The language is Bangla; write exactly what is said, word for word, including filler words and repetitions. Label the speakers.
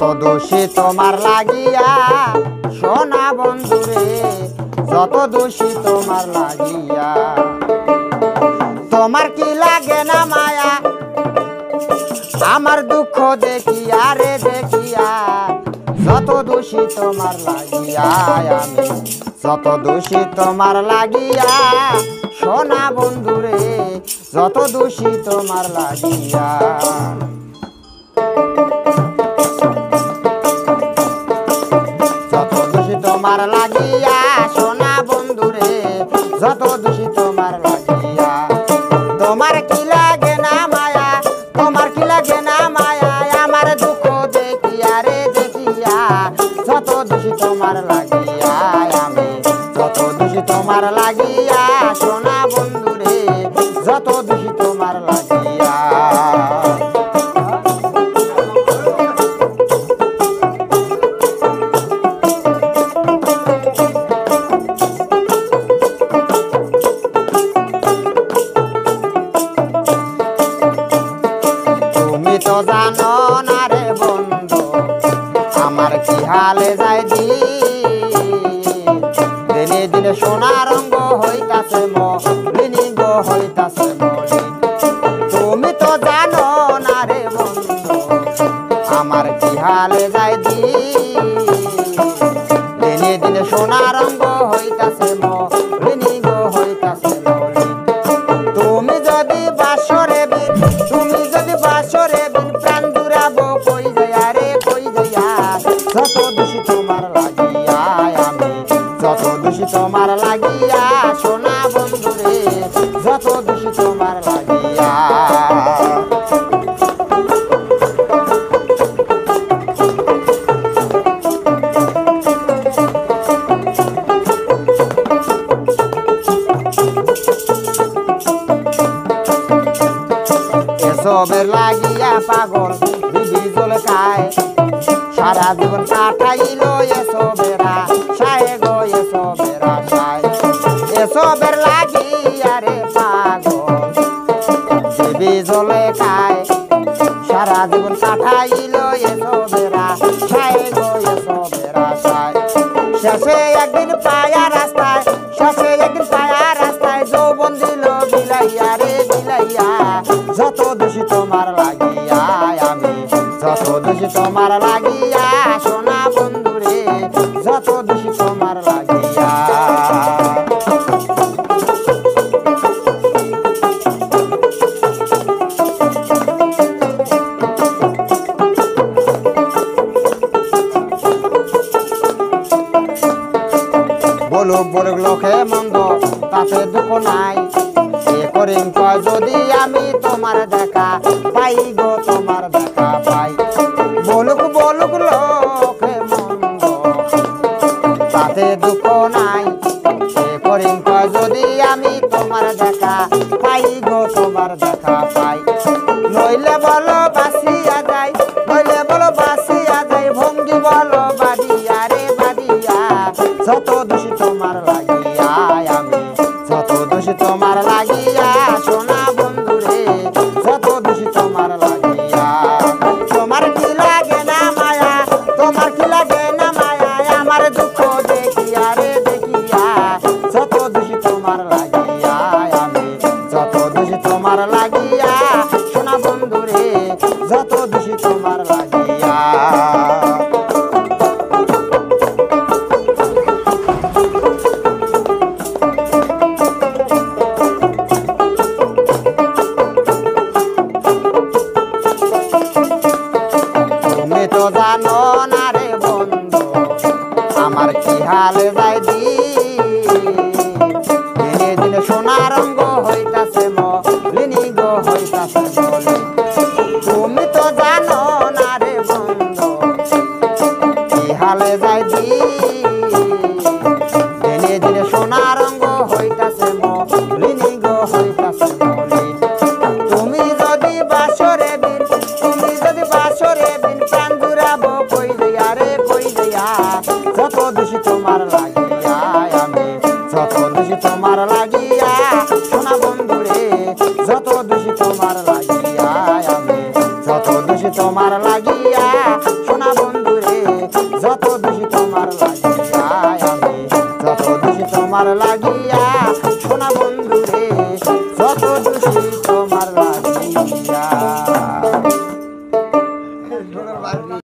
Speaker 1: দোষী তোমার লাগিয়া সোনা বন্ধুরে, যত দোষী তোমার লাগিয়া। তোমার কি লাগে না মায়া আমার দুঃখ দেখিয়া রে দেখিয়া, যত দোষী তোমার লাগিয়া আমি, যত দোষী তোমার লাগিয়া সোনা বন্ধুরে, যত দোষী তোমার লাগিয়া। যত দোষী তোমার লাগিয়া সোনা বন্ধুরে, যত দোষী তোমার লাগিয়া। তোমার কি লাগে না মায়া, তোমার কি লাগে না মায়া আমার দুঃখ দেখিয়া রে দেখিয়া, যত দোষী তোমার লাগিয়া আমি, যত দোষী তোমার লাগিয়া সোনা বন্ধুরে, যত দোষী তোমার লাগিয়া। তুমি তো জানো না রে বন্ধু আমার কি হালে যায় দি, দিনে দিনে সোনা রঙ্গ হইতাছে মলিনী গো হইতাছে মলিনী। তুমি তো জানো না রে বন্ধু আমার কি হালে যায় দি, দিনে দিনে সোনা রঙ্গ হইতাছে মলিনী গো হইতাছে মলিনী। তুমি যদি বাসরে বিন, তুমি যদি বাসরে বিন প্রাণ জুড়াবো কই যাইয়া রে কই যাইয়া, যত দোষী তোমার লাগিয়া আমি, যত দোষী তোমার লাগিয়া সোনা বন্ধুরে, যত দোষী তোমার লাগিয়া। এসবের লাগিয়া পাগল বিবি জল খায়, সারা জীবন কাটাইল এসবেরা সায় গো এসবেরা সায়। এসবের লাগিয়া রে পাগল বিবি জলে খায়, সারা জীবন কাটাইল এসবেরা সায় গো এসবেরা সায়। শেষে একদিন পায়া রাস্তায়, শেষে একদিন পায়া রাস্তায় যৌবন দিল বিলাইয়া রে বিলাইয়া, যত দোষী তোমার লাগিয়া আমি, যত দোষী তোমার লাগিয়া সোনা বন্ধুরে, যত দোষী তোমার লাগিয়া। বলুক বলুক লোকে মন্দ তাতে দুঃখ নাই, এ করিম কয় যদি আমি তোমার দেখা পাই গো তোমার দেখা পাই। বলুক বলুক লোকে মন্দ তাতে দুঃখ নাই, এ করিম কয় যদি আমি তোমার দেখা পাই গো তোমার দেখা পাই। নইলে বলো বাসিয়া যাই, নইলে বলো বাসিয়া যাই ভঙ্গি বলো বাদিয়া রে বাদিয়া, যত দোষী তোমার লাগিয়া আমি, যত দোষী তোমার লাগিয়া সোনা বন্ধুরে, যত দোষী তোমার লাগিয়া। তোমার কি লাগে না মায়া, তোমার কি লাগে না মায়া আমার দুঃখ দেখিয়া রে দেখিয়া, যত দোষী তোমার লাগিয়া আমি, যত দোষী তোমার লাগিয়া সোনা বন্ধুরে, যত দোষী তোমার লাগিয়া। তুমি তো জানো না রে বন্ধু আমার কি হাল যায় দি, দিনে দিনে সোনা রঙ্গ হইতাছে মলিনী গো হইতাছে মলিনী। তুমি তো জানো না রে বন্ধু কি হালে যায় দি, দিনে দিনে সোনা রঙ্গ হইতাছে মলিনী গো হইতাছে মলিনী। তুমি যদি বাসরে বিন, তুমি যদি বাসরে বিন প্রাণ জুড়াবো কই যাইয়া রে কই যাইয়া, যত দোষী তোমার লাগিয়া আমি, যত দোষী তোমার লাগিয়া সোনা বন্ধুরে, যত দোষী তোমার লাগিয়া আমি, যত দোষী তোমার লাগিয়া সোনা বন্ধু। তোমার লাগিয়া